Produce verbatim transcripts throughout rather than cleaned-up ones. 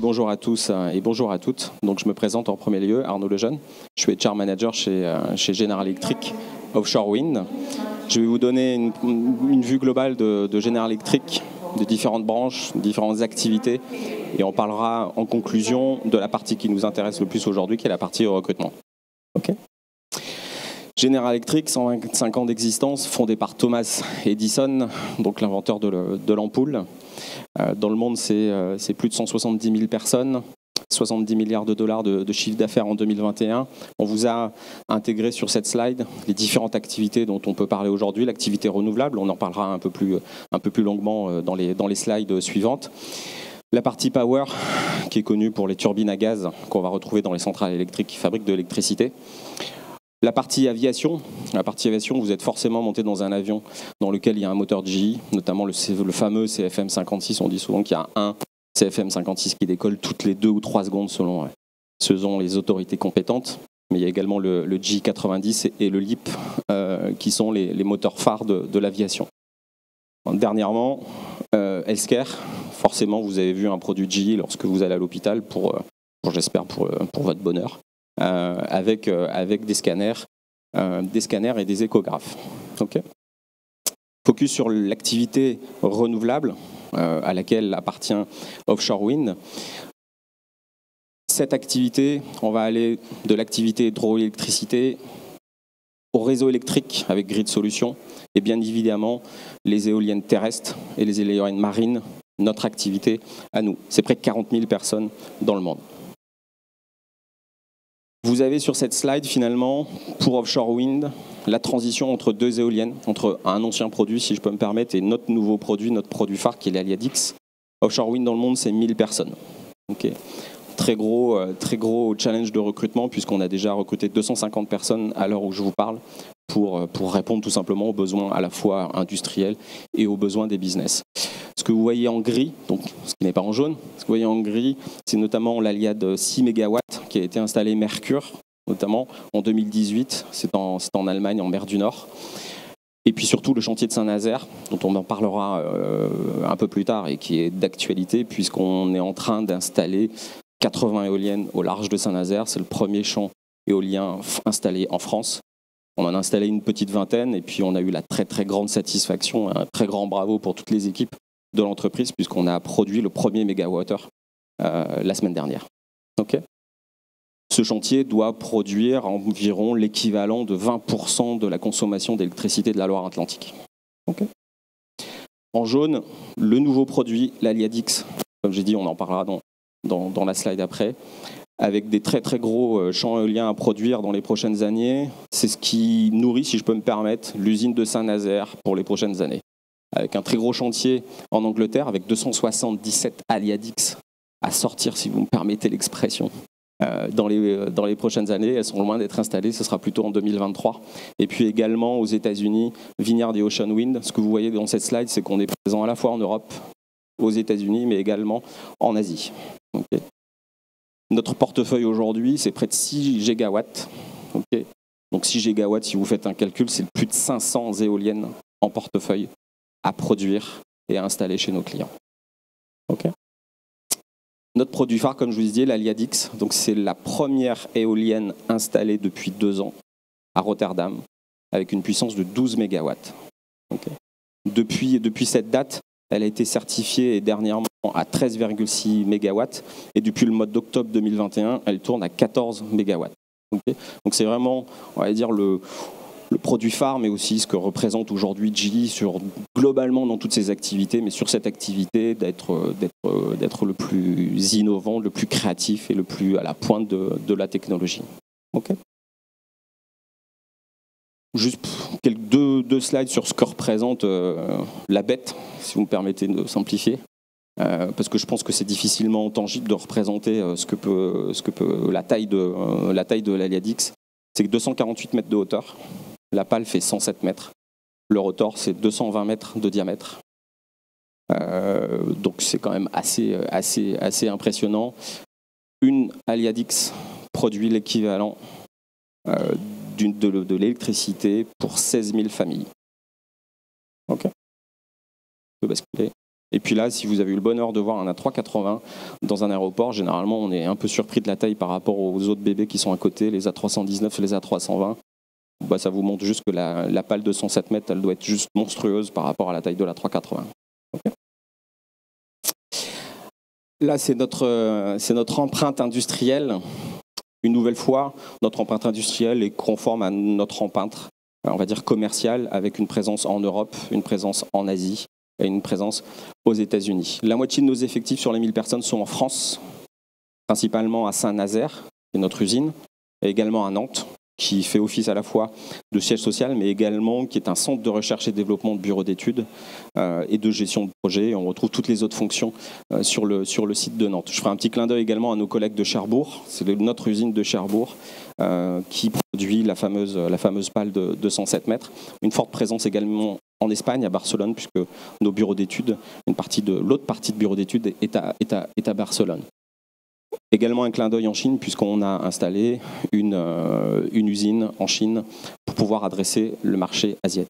bonjour à tous et bonjour à toutes. Donc, je me présente en premier lieu, Arnaud Lejeune. Je suis H R Manager chez, chez General Electric Offshore Wind. Je vais vous donner une, une vue globale de, de General Electric, de différentes branches, de différentes activités. Et on parlera en conclusion de la partie qui nous intéresse le plus aujourd'hui, qui est la partie recrutement. Okay. General Electric, cent vingt-cinq ans d'existence, fondé par Thomas Edison, donc l'inventeur de l'ampoule. Dans le monde, c'est plus de cent soixante-dix mille personnes, soixante-dix milliards de dollars de, de chiffre d'affaires en deux mille vingt et un. On vous a intégré sur cette slide les différentes activités dont on peut parler aujourd'hui. L'activité renouvelable, on en parlera un peu plus, un peu plus longuement dans les, dans les slides suivantes. La partie power, qui est connue pour les turbines à gaz qu'on va retrouver dans les centrales électriques qui fabriquent de l'électricité. La partie aviation, la partie aviation, vous êtes forcément monté dans un avion dans lequel il y a un moteur G E, notamment le, le fameux C F M cinquante-six. On dit souvent qu'il y a un C F M cinquante-six qui décolle toutes les deux ou trois secondes selon, selon les autorités compétentes. Mais il y a également le, le G quatre-vingt-dix et le L I P euh, qui sont les, les moteurs phares de, de l'aviation. Dernièrement, euh, healthcare, forcément vous avez vu un produit G E lorsque vous allez à l'hôpital pour, pour j'espère pour, pour votre bonheur. Euh, avec, euh, avec des scanners, euh, des scanners et des échographes. Okay. Focus sur l'activité renouvelable euh, à laquelle appartient Offshore Wind. Cette activité, on va aller de l'activité hydroélectricité au réseau électrique avec Grid Solutions et bien évidemment les éoliennes terrestres et les éoliennes marines, notre activité à nous. C'est près de quarante mille personnes dans le monde. Vous avez sur cette slide, finalement, pour Offshore Wind, la transition entre deux éoliennes, entre un ancien produit, si je peux me permettre, et notre nouveau produit, notre produit phare, qui est l'Aliadix. Offshore Wind dans le monde, c'est mille personnes. Okay. Très gros, très gros challenge de recrutement, puisqu'on a déjà recruté deux cent cinquante personnes à l'heure où je vous parle, pour, pour répondre tout simplement aux besoins à la fois industriels et aux besoins des business. Ce que vous voyez en gris, donc ce qui n'est pas en jaune, ce que vous voyez en gris, c'est notamment l'Aliad six mégawatts qui a été installé Mercure, notamment en deux mille dix-huit, c'est en, en Allemagne, en mer du Nord. Et puis surtout le chantier de Saint-Nazaire, dont on en parlera euh, un peu plus tard et qui est d'actualité, puisqu'on est en train d'installer quatre-vingts éoliennes au large de Saint-Nazaire. C'est le premier champ éolien installé en France. On en a installé une petite vingtaine et puis on a eu la très très grande satisfaction, un très grand bravo pour toutes les équipes de l'entreprise puisqu'on a produit le premier mégawattheure euh, la semaine dernière. Okay. Ce chantier doit produire environ l'équivalent de vingt pour cent de la consommation d'électricité de la Loire-Atlantique. Okay. En jaune, le nouveau produit, l'Aliadix. Comme j'ai dit, on en parlera dans, dans, dans la slide après. Avec des très très gros champs éoliens à produire dans les prochaines années. C'est ce qui nourrit, si je peux me permettre, l'usine de Saint-Nazaire pour les prochaines années. Avec un très gros chantier en Angleterre, avec deux cent soixante-dix-sept Aliadix à sortir, si vous me permettez l'expression, euh, dans, les, dans les prochaines années. Elles sont loin d'être installées, ce sera plutôt en deux mille vingt-trois. Et puis également aux États-Unis, Vineyard et Ocean Wind. Ce que vous voyez dans cette slide, c'est qu'on est présent à la fois en Europe, aux États-Unis, mais également en Asie. Okay. Notre portefeuille aujourd'hui, c'est près de six gigawatts. Okay. Donc six gigawatts, si vous faites un calcul, c'est plus de cinq cents éoliennes en portefeuille à produire et à installer chez nos clients. Okay. Notre produit phare, comme je vous disais, l'Aliadix, donc c'est la première éolienne installée depuis deux ans à Rotterdam, avec une puissance de douze mégawatts. Okay. Depuis, depuis cette date, elle a été certifiée dernièrement à treize virgule six mégawatts et depuis le mois d'octobre deux mille vingt et un, elle tourne à quatorze mégawatts. Okay. Donc c'est vraiment, on va dire, le, le produit phare, mais aussi ce que représente aujourd'hui G E sur globalement dans toutes ses activités, mais sur cette activité d'être d'être d'être le plus innovant, le plus créatif et le plus à la pointe de, de la technologie. Okay. Juste quelques deux, deux slides sur ce que représente euh, la bête, si vous me permettez de simplifier, euh, parce que je pense que c'est difficilement tangible de représenter euh, ce que peut, ce que peut la taille de euh, la taille de l'Aliadix. C'est que deux cent quarante-huit mètres de hauteur, la pale fait cent sept mètres, le rotor c'est deux cent vingt mètres de diamètre. Euh, donc c'est quand même assez, assez, assez impressionnant. Une Aliadix produit l'équivalent euh, De, de, de l'électricité pour seize mille familles. Ok. Je peux basculer. Et puis là, si vous avez eu le bonheur de voir un A trois cent quatre-vingts dans un aéroport, généralement, on est un peu surpris de la taille par rapport aux autres bébés qui sont à côté, les A trois cent dix-neuf et les A trois cent vingt. Bah, ça vous montre juste que la, la pale de cent sept mètres, elle doit être juste monstrueuse par rapport à la taille de l'A trois cent quatre-vingts. Okay. Là, c'est notre, c'est notre empreinte industrielle. Une nouvelle fois, notre empreinte industrielle est conforme à notre empreinte, on va dire commerciale, avec une présence en Europe, une présence en Asie et une présence aux États-Unis. La moitié de nos effectifs sur les mille personnes sont en France, principalement à Saint-Nazaire, qui est notre usine, et également à Nantes, qui fait office à la fois de siège social, mais également qui est un centre de recherche et développement de bureaux d'études euh, et de gestion de projet. On retrouve toutes les autres fonctions euh, sur, le, sur le site de Nantes. Je ferai un petit clin d'œil également à nos collègues de Cherbourg. C'est notre usine de Cherbourg euh, qui produit la fameuse, la fameuse pale de, de cent sept mètres. Une forte présence également en Espagne, à Barcelone, puisque nos bureaux d'études, une partie de l'autre partie de bureaux d'études est à, est, à, est à Barcelone. Également un clin d'œil en Chine, puisqu'on a installé une, euh, une usine en Chine pour pouvoir adresser le marché asiatique.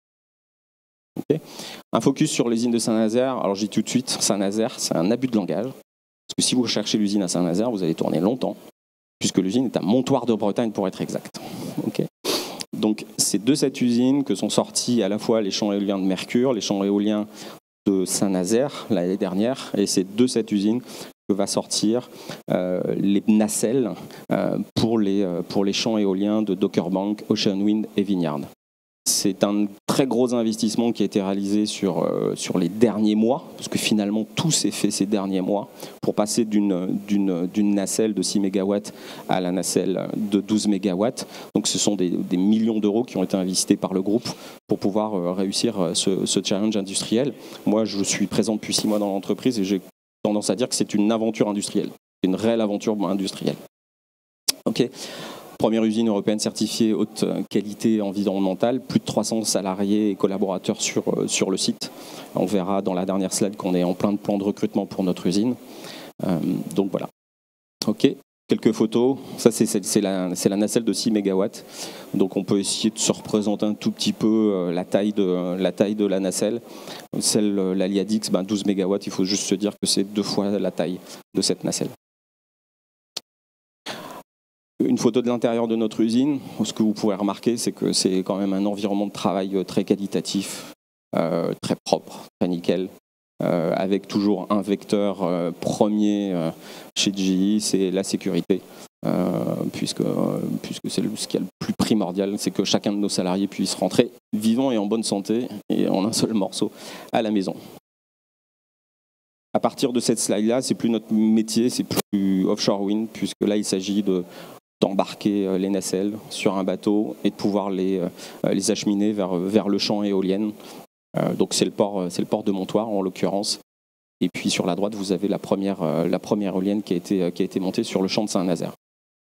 Okay. Un focus sur l'usine de Saint-Nazaire. Alors je dis tout de suite, Saint-Nazaire, c'est un abus de langage. Parce que si vous cherchez l'usine à Saint-Nazaire, vous allez tourner longtemps, puisque l'usine est à Montoire de Bretagne pour être exact. Okay. Donc c'est de cette usine que sont sortis à la fois les champs éoliens de Mercure, les champs éoliens de Saint-Nazaire l'année dernière, et c'est de cette usine que va sortir euh, les nacelles euh, pour, les, euh, pour les champs éoliens de Dockerbank, Ocean Wind et Vineyard. C'est un très gros investissement qui a été réalisé sur, euh, sur les derniers mois, parce que finalement tout s'est fait ces derniers mois, pour passer d'une, d'une, d'une nacelle de six mégawatts à la nacelle de douze mégawatts. Donc ce sont des, des millions d'euros qui ont été investis par le groupe pour pouvoir euh, réussir ce, ce challenge industriel. Moi, je suis présent depuis six mois dans l'entreprise et j'ai tendance à dire que c'est une aventure industrielle, une réelle aventure industrielle. Ok. Première usine européenne certifiée haute qualité environnementale, plus de trois cents salariés et collaborateurs sur, sur le site. On verra dans la dernière slide qu'on est en plein de plans de recrutement pour notre usine. Euh, donc voilà. Ok. Quelques photos. Ça, c'est, c'est, la, c'est la nacelle de six mégawatts. Donc on peut essayer de se représenter un tout petit peu la taille de la, taille de la nacelle. Celle, la Liadix, ben douze mégawatts, il faut juste se dire que c'est deux fois la taille de cette nacelle. Une photo de l'intérieur de notre usine. Ce que vous pouvez remarquer, c'est que c'est quand même un environnement de travail très qualitatif, euh, très propre, très nickel. Euh, avec toujours un vecteur euh, premier euh, chez G E, c'est la sécurité, euh, puisque, euh, puisque c'est le, ce qui est le plus primordial, c'est que chacun de nos salariés puisse rentrer vivant et en bonne santé et en un seul morceau à la maison. À partir de cette slide-là, c'est plus notre métier, c'est plus offshore wind, puisque là il s'agit de d'embarquer les nacelles sur un bateau et de pouvoir les, les acheminer vers, vers le champ éolien. Euh, donc c'est le port, c'est le port de Montoire en l'occurrence. Et puis sur la droite, vous avez la première, la première éolienne qui a été, qui a été montée sur le champ de Saint-Nazaire.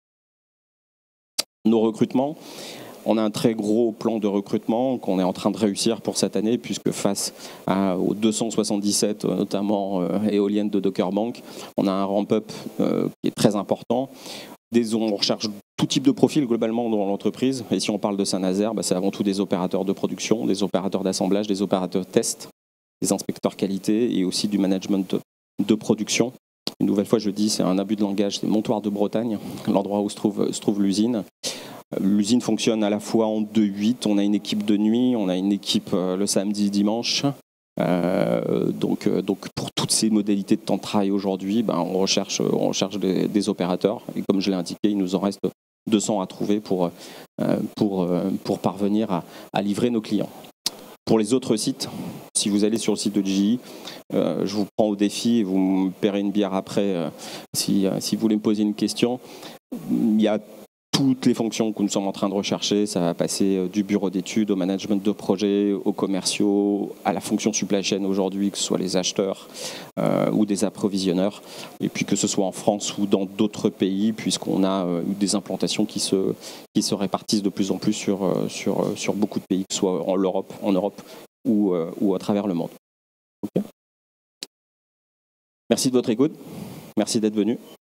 Nos recrutements, on a un très gros plan de recrutement qu'on est en train de réussir pour cette année, puisque face à, aux deux cent soixante-dix-sept, notamment euh, éoliennes de Dockerbank, on a un ramp-up euh, qui est très important. Des, on recherche tout type de profil globalement dans l'entreprise. Et si on parle de Saint-Nazaire, bah, c'est avant tout des opérateurs de production, des opérateurs d'assemblage, des opérateurs de test, des inspecteurs qualité et aussi du management de, de production. Une nouvelle fois, je dis, c'est un abus de langage, c'est Montoire de Bretagne, l'endroit où se trouve, se trouve l'usine. L'usine fonctionne à la fois en deux huit, on a une équipe de nuit, on a une équipe le samedi, dimanche. Euh, donc, donc pour toutes ces modalités de temps de travail aujourd'hui, ben on recherche, on recherche des, des opérateurs et comme je l'ai indiqué, il nous en reste deux cents à trouver pour, pour, pour parvenir à, à livrer nos clients. Pour les autres sites, si vous allez sur le site de G E, euh, je vous prends au défi et vous me paierez une bière après euh, si, si vous voulez me poser une question. Il y a toutes les fonctions que nous sommes en train de rechercher, ça va passer du bureau d'études au management de projet, aux commerciaux, à la fonction supply chain aujourd'hui, que ce soit les acheteurs euh, ou des approvisionneurs, et puis que ce soit en France ou dans d'autres pays, puisqu'on a euh, des implantations qui se, qui se répartissent de plus en plus sur, euh, sur, euh, sur beaucoup de pays, que ce soit en Europe, en Europe ou, euh, ou à travers le monde. Okay. Merci de votre écoute, merci d'être venu.